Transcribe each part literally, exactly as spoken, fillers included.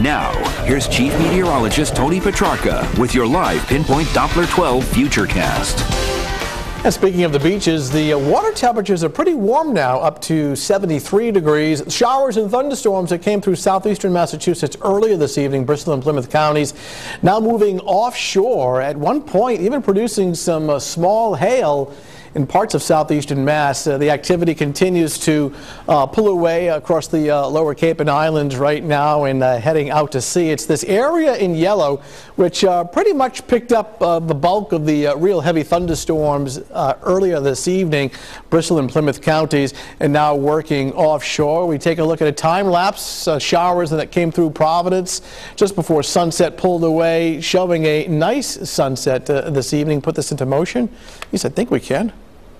Now, here's Chief Meteorologist Tony Petrarca with your live Pinpoint Doppler twelve Futurecast. And speaking of the beaches, the water temperatures are pretty warm now, up to seventy-three degrees. Showers and thunderstorms that came through southeastern Massachusetts earlier this evening, Bristol and Plymouth counties, now moving offshore. At one point, even producing some uh, small hail in parts of southeastern Mass. Uh, the activity continues to uh, pull away across the uh, lower Cape and Islands right now and uh, heading out to sea. It's this area in yellow which uh, pretty much picked up uh, the bulk of the uh, real heavy thunderstorms uh, earlier this evening, Bristol and Plymouth counties, and now working offshore. We take a look at a time lapse, uh, showers that came through Providence just before sunset pulled away, showing a nice sunset uh, this evening. Put this into motion. Yes, I think we can.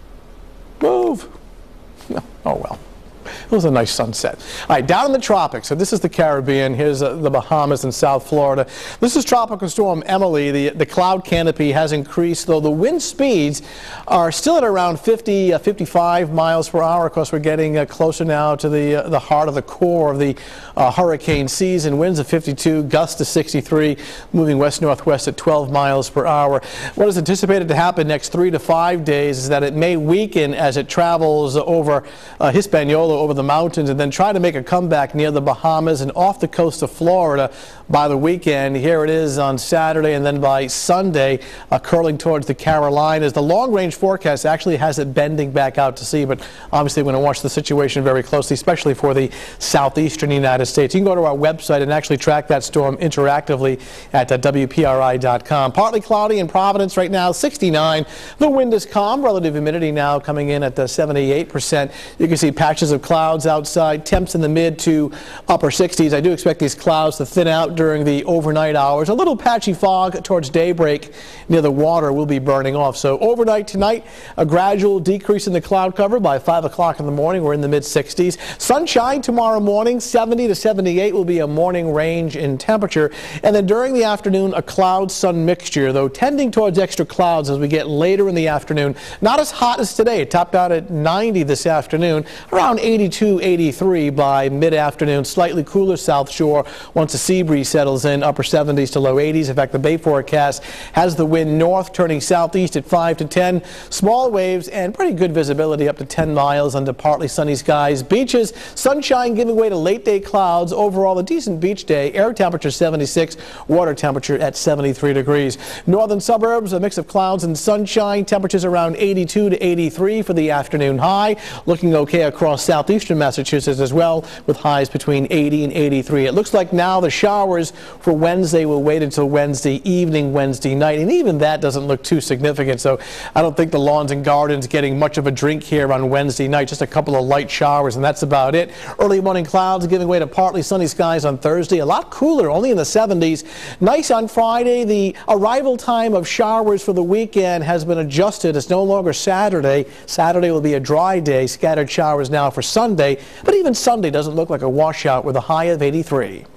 Move. No. Oh, well. It was a nice sunset. All right, down in the tropics. So this is the Caribbean. Here's uh, the Bahamas and South Florida. This is Tropical Storm Emily. The, the cloud canopy has increased, though the wind speeds are still at around fifty, uh, fifty-five miles per hour. Of course, we're getting uh, closer now to the, uh, the heart of the core of the uh, hurricane season. Winds of fifty-two, gusts to sixty-three, moving west-northwest at twelve miles per hour. What is anticipated to happen next three to five days is that it may weaken as it travels over uh, Hispaniola, over the mountains, and then try to make a comeback near the Bahamas and off the coast of Florida by the weekend. Here it is on Saturday, and then by Sunday uh, curling towards the Carolinas. The long-range forecast actually has it bending back out to sea, but obviously we're going to watch the situation very closely, especially for the southeastern United States. You can go to our website and actually track that storm interactively at uh, W P R I dot com. Partly cloudy in Providence right now, sixty-nine. The wind is calm. Relative humidity now coming in at uh, seventy-eight percent. You can see patches of clouds outside, temps in the mid to upper sixties. I do expect these clouds to thin out during the overnight hours. A little patchy fog towards daybreak near the water will be burning off. So overnight tonight, a gradual decrease in the cloud cover. By five o'clock in the morning, we're in the mid sixties. Sunshine tomorrow morning, seventy to seventy-eight will be a morning range in temperature. And then during the afternoon, a cloud-sun mixture, though tending towards extra clouds as we get later in the afternoon. Not as hot as today. It topped out at ninety this afternoon, around eighty-two, eighty-three by mid-afternoon. Slightly cooler South Shore once the sea breeze settles in, upper seventies to low eighties. In fact, the Bay forecast has the wind north turning southeast at five to ten. Small waves and pretty good visibility up to ten miles under partly sunny skies. Beaches, sunshine giving way to late day clouds. Overall, a decent beach day. Air temperature seventy-six, water temperature at seventy-three degrees. Northern suburbs, a mix of clouds and sunshine. Temperatures around eighty-two to eighty-three for the afternoon high. Looking okay across southeastern Massachusetts as well, with highs between eighty and eighty-three. It looks like now the showers for Wednesday will wait until Wednesday evening, Wednesday night, and even that doesn't look too significant. So I don't think the lawns and gardens getting much of a drink here on Wednesday night. Just a couple of light showers, and that's about it. Early morning clouds giving way to partly sunny skies on Thursday. A lot cooler, only in the seventies. Nice on Friday. The arrival time of showers for the weekend has been adjusted. It's no longer Saturday. Saturday will be a dry day. Scattered showers now for Sunday, but even Sunday doesn't look like a washout with a high of eighty-three.